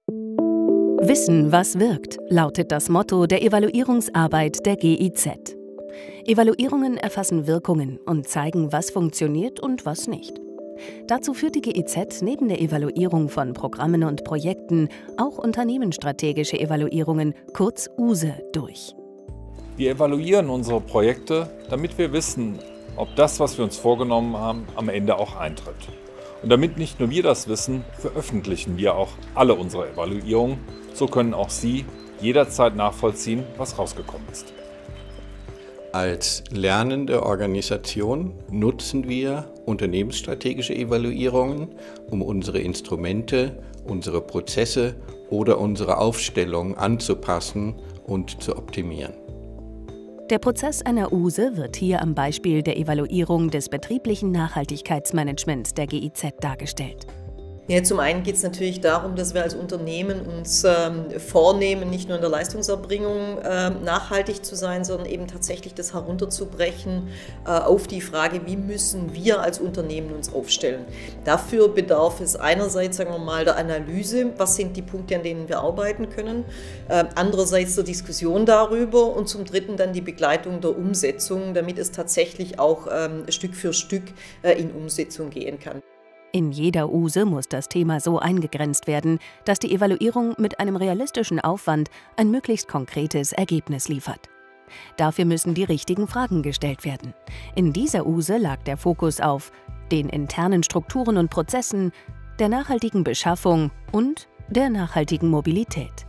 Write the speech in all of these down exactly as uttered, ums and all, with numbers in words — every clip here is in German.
Wissen, was wirkt, lautet das Motto der Evaluierungsarbeit der G I Z. Evaluierungen erfassen Wirkungen und zeigen, was funktioniert und was nicht. Dazu führt die G I Z neben der Evaluierung von Programmen und Projekten auch unternehmensstrategische Evaluierungen, kurz U S E, durch. Wir evaluieren unsere Projekte, damit wir wissen, ob das, was wir uns vorgenommen haben, am Ende auch eintritt. Und damit nicht nur wir das wissen, veröffentlichen wir auch alle unsere Evaluierungen. So können auch Sie jederzeit nachvollziehen, was rausgekommen ist. Als lernende Organisation nutzen wir unternehmensstrategische Evaluierungen, um unsere Instrumente, unsere Prozesse oder unsere Aufstellung anzupassen und zu optimieren. Der Prozess einer U S E wird hier am Beispiel der Evaluierung des betrieblichen Nachhaltigkeitsmanagements der G I Z dargestellt. Ja, zum einen geht es natürlich darum, dass wir als Unternehmen uns ähm, vornehmen, nicht nur in der Leistungserbringung äh, nachhaltig zu sein, sondern eben tatsächlich das herunterzubrechen äh, auf die Frage, wie müssen wir als Unternehmen uns aufstellen. Dafür bedarf es einerseits, sagen wir mal, der Analyse, was sind die Punkte, an denen wir arbeiten können, äh, andererseits der Diskussion darüber und zum Dritten dann die Begleitung der Umsetzung, damit es tatsächlich auch ähm, Stück für Stück äh, in Umsetzung gehen kann. In jeder U S E muss das Thema so eingegrenzt werden, dass die Evaluierung mit einem realistischen Aufwand ein möglichst konkretes Ergebnis liefert. Dafür müssen die richtigen Fragen gestellt werden. In dieser U S E lag der Fokus auf den internen Strukturen und Prozessen, der nachhaltigen Beschaffung und der nachhaltigen Mobilität.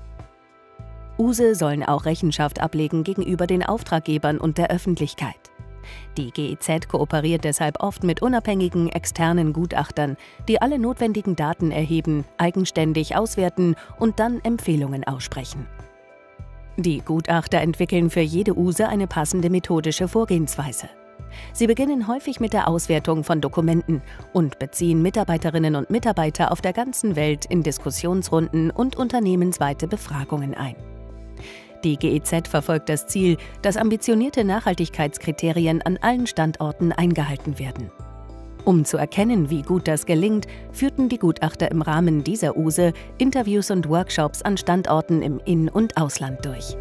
U S E sollen auch Rechenschaft ablegen gegenüber den Auftraggebern und der Öffentlichkeit. Die G I Z kooperiert deshalb oft mit unabhängigen externen Gutachtern, die alle notwendigen Daten erheben, eigenständig auswerten und dann Empfehlungen aussprechen. Die Gutachter entwickeln für jede U S E eine passende methodische Vorgehensweise. Sie beginnen häufig mit der Auswertung von Dokumenten und beziehen Mitarbeiterinnen und Mitarbeiter auf der ganzen Welt in Diskussionsrunden und unternehmensweite Befragungen ein. Die G I Z verfolgt das Ziel, dass ambitionierte Nachhaltigkeitskriterien an allen Standorten eingehalten werden. Um zu erkennen, wie gut das gelingt, führten die Gutachter im Rahmen dieser U S E Interviews und Workshops an Standorten im In- und Ausland durch.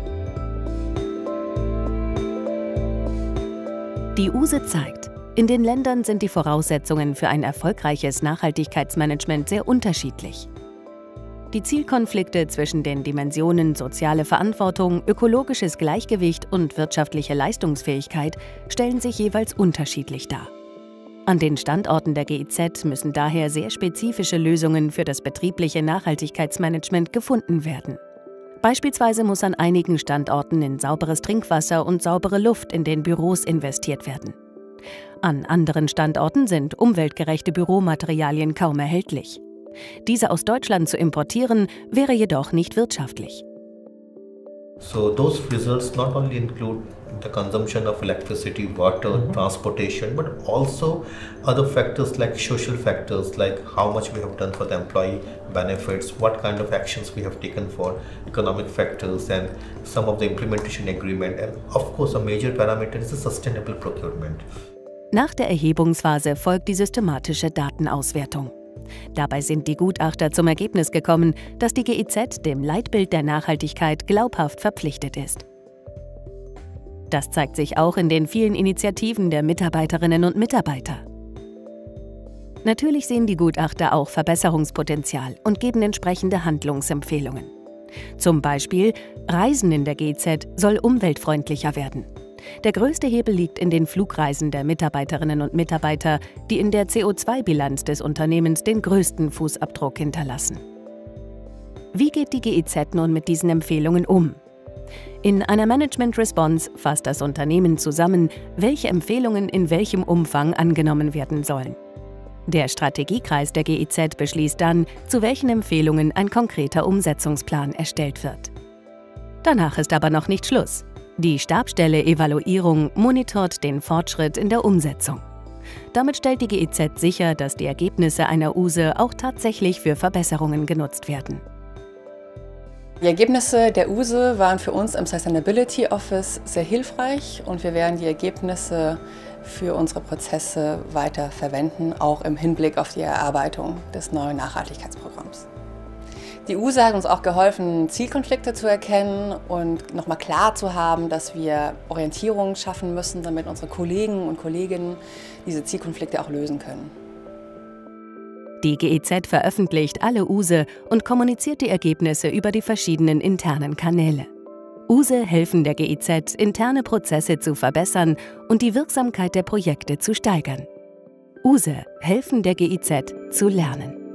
Die U S E zeigt, in den Ländern sind die Voraussetzungen für ein erfolgreiches Nachhaltigkeitsmanagement sehr unterschiedlich. Die Zielkonflikte zwischen den Dimensionen soziale Verantwortung, ökologisches Gleichgewicht und wirtschaftliche Leistungsfähigkeit stellen sich jeweils unterschiedlich dar. An den Standorten der G I Z müssen daher sehr spezifische Lösungen für das betriebliche Nachhaltigkeitsmanagement gefunden werden. Beispielsweise muss an einigen Standorten in sauberes Trinkwasser und saubere Luft in den Büros investiert werden. An anderen Standorten sind umweltgerechte Büromaterialien kaum erhältlich. Diese aus Deutschland zu importieren, wäre jedoch nicht wirtschaftlich. So those results not only include the consumption of electricity, water, mm-hmm. transportation, but also other factors like social factors, like how much we have done for the employee benefits, what kind of actions we have taken for economic factors, and some of the implementation agreement, and of course a major parameter is the sustainable procurement. Nach der Erhebungsphase folgt die systematische Datenauswertung. Dabei sind die Gutachter zum Ergebnis gekommen, dass die G I Z dem Leitbild der Nachhaltigkeit glaubhaft verpflichtet ist. Das zeigt sich auch in den vielen Initiativen der Mitarbeiterinnen und Mitarbeiter. Natürlich sehen die Gutachter auch Verbesserungspotenzial und geben entsprechende Handlungsempfehlungen. Zum Beispiel, Reisen in der G I Z soll umweltfreundlicher werden. Der größte Hebel liegt in den Flugreisen der Mitarbeiterinnen und Mitarbeiter, die in der C O zwei Bilanz des Unternehmens den größten Fußabdruck hinterlassen. Wie geht die G I Z nun mit diesen Empfehlungen um? In einer Management Response fasst das Unternehmen zusammen, welche Empfehlungen in welchem Umfang angenommen werden sollen. Der Strategiekreis der G I Z beschließt dann, zu welchen Empfehlungen ein konkreter Umsetzungsplan erstellt wird. Danach ist aber noch nicht Schluss. Die Stabsstelle Evaluierung monitort den Fortschritt in der Umsetzung. Damit stellt die G I Z sicher, dass die Ergebnisse einer U S E auch tatsächlich für Verbesserungen genutzt werden. Die Ergebnisse der U S E waren für uns im Sustainability Office sehr hilfreich und wir werden die Ergebnisse für unsere Prozesse weiter verwenden, auch im Hinblick auf die Erarbeitung des neuen Nachhaltigkeitsprogramms. Die U S E hat uns auch geholfen, Zielkonflikte zu erkennen und nochmal klar zu haben, dass wir Orientierung schaffen müssen, damit unsere Kollegen und Kolleginnen diese Zielkonflikte auch lösen können. Die G E Z veröffentlicht alle U S E und kommuniziert die Ergebnisse über die verschiedenen internen Kanäle. U S E helfen der G E Z, interne Prozesse zu verbessern und die Wirksamkeit der Projekte zu steigern. U S E helfen der G E Z zu lernen.